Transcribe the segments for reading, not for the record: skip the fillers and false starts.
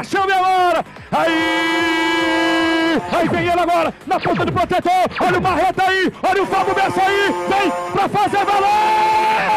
achou minha hora. Aí vem ele agora, na ponta do protetor. Olha o Marreta aí, olha o Fábio Bessa aí. Vem pra fazer valer.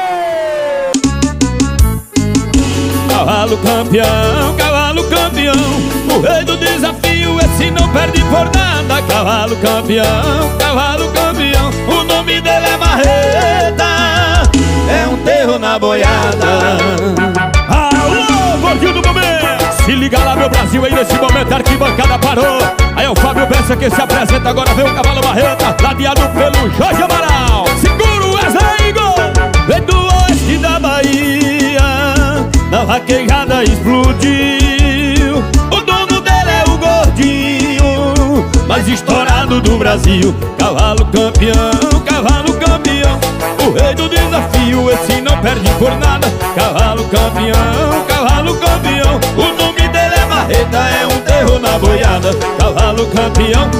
Cavalo campeão, o rei do desafio, esse não perde por nada. Cavalo campeão, o nome dele é Marreta, é um terro na boiada. Alô, gordinho do momento, se liga lá meu Brasil, aí nesse momento a arquibancada parou. Aí é o Fábio Bessa que se apresenta, agora vem o Cavalo Marreta, ladeado pelo Jorge Amaral. Segura o Wesley, gol! Vem do oeste da Bahia, na vaquejada explodiu. O dono dele é o gordinho mais estourado do Brasil. Cavalo campeão, o rei do desafio, esse não perde por nada. Cavalo campeão, o nome dele é Marreta, é um terror na boiada. Cavalo campeão,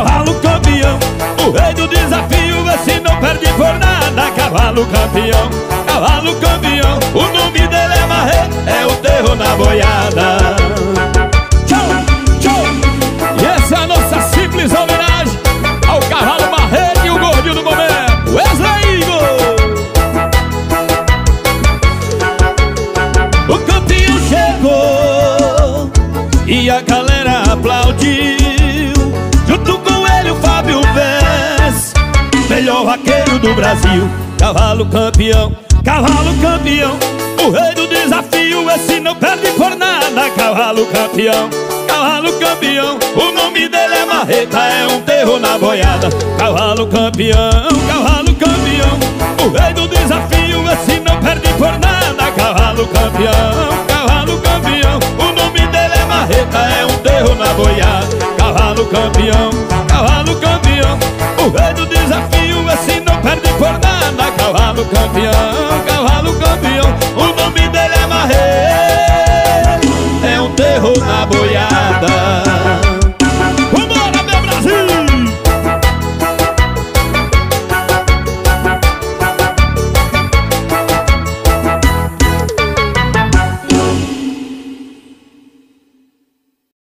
o rei do desafio, esse não perde por nada. Cavalo campeão, o nome dele é Marreta, é o terror na boiada. Tchau! E essa é a nossa simples homenagem ao Cavalo Marreta e o gordinho do momento, Wesley Igor. O campeão chegou e a galera aplaudiu. Junto com ele o Fábio Bessa, melhor vaqueiro do Brasil. Cavalo campeão, o rei do desafio, esse não perde por nada. Cavalo campeão, o nome dele é Marreta, é um terror na boiada. Cavalo campeão, o rei do desafio, esse não perde por nada. Cavalo campeão, o nome dele é Marreta, é um terror na boiada. Cavalo campeão, o rei do desafio, esse não perde por nada. Cavalo campeão, o nome dele é Marreta, é um terror na boiada.